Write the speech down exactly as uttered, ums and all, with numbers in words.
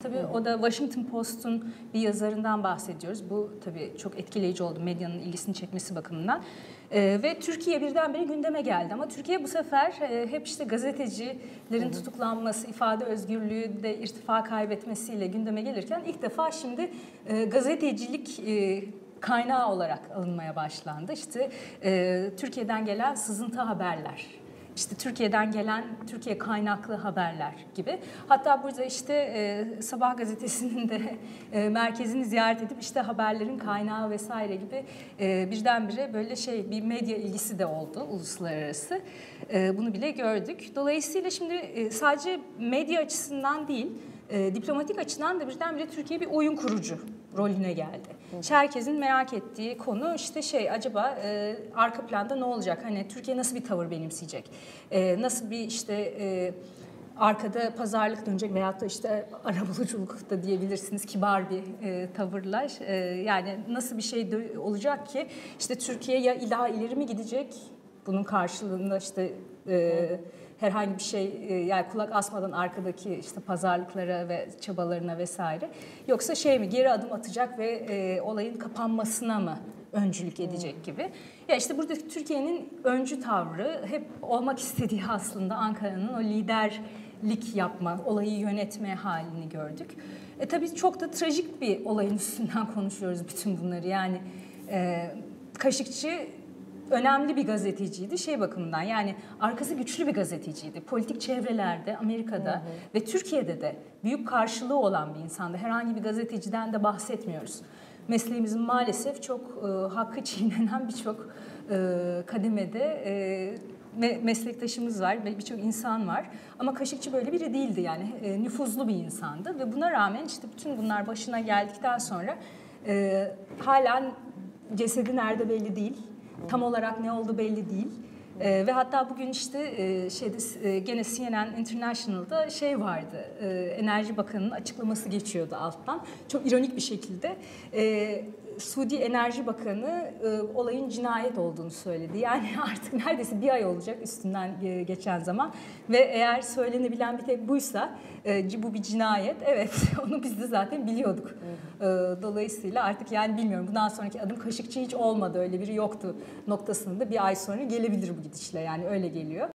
Tabii o da Washington Post'un bir yazarından bahsediyoruz. Bu tabii çok etkileyici oldu medyanın ilgisini çekmesi bakımından. Ee, ve Türkiye birdenbire gündeme geldi. Ama Türkiye bu sefer e, hep işte gazetecilerin hı hı. tutuklanması, ifade özgürlüğü de irtifa kaybetmesiyle gündeme gelirken ilk defa şimdi e, gazetecilik e, kaynağı olarak alınmaya başlandı. İşte e, Türkiye'den gelen sızıntı haberler. İşte Türkiye'den gelen Türkiye kaynaklı haberler gibi. Hatta burada işte e, Sabah gazetesinin de e, merkezini ziyaret edip işte haberlerin kaynağı vesaire gibi e, birdenbire böyle şey bir medya ilgisi de oldu uluslararası. E, bunu bile gördük. Dolayısıyla şimdi e, sadece medya açısından değil, e, diplomatik açıdan da birdenbire Türkiye bir oyun kurucu rolüne geldi. İşte herkesin merak ettiği konu işte şey acaba e, arka planda ne olacak? Hani Türkiye nasıl bir tavır benimseyecek? E, nasıl bir işte e, arkada pazarlık dönecek veyahut da işte arabuluculuk da diyebilirsiniz kibar bir e, tavırlar. E, yani nasıl bir şey olacak ki işte Türkiye ya ila ileri mi gidecek? Bunun karşılığında işte e, herhangi bir şey yani kulak asmadan arkadaki işte pazarlıklara ve çabalarına vesaire yoksa şey mi geri adım atacak ve e, olayın kapanmasına mı öncülük edecek gibi. Ya işte burada Türkiye'nin öncü tavrı hep olmak istediği aslında Ankara'nın o liderlik yapma, olayı yönetme halini gördük. E tabii çok da trajik bir olayın üstünden konuşuyoruz bütün bunları. Yani e, Kaşıkçı önemli bir gazeteciydi şey bakımından yani arkası güçlü bir gazeteciydi. Politik çevrelerde Amerika'da hı hı. ve Türkiye'de de büyük karşılığı olan bir insandı. Herhangi bir gazeteciden de bahsetmiyoruz. Mesleğimizin maalesef çok e, hakkı çiğnenen birçok e, kademede e, me, meslektaşımız var ve birçok insan var. Ama Kaşıkçı böyle biri değildi yani e, nüfuzlu bir insandı ve buna rağmen işte bütün bunlar başına geldikten sonra e, halen cesedi nerede belli değil. Tam olarak ne oldu belli değil. Ee, ve hatta bugün işte e, şeyde e, gene C N N International'da şey vardı. E, Enerji Bakanı'nın açıklaması geçiyordu alttan. Çok ironik bir şekilde e, Suudi Enerji Bakanı e, olayın cinayet olduğunu söyledi. Yani artık neredeyse bir ay olacak üstünden e, geçen zaman ve eğer söylenebilen bir tek buysa e, bu bir cinayet. Evet, onu biz de zaten biliyorduk. E, dolayısıyla artık yani bilmiyorum bundan sonraki adım Kaşıkçı hiç olmadı öyle biri yoktu noktasında bir ay sonra gelebilir bu gidişle yani öyle geliyor.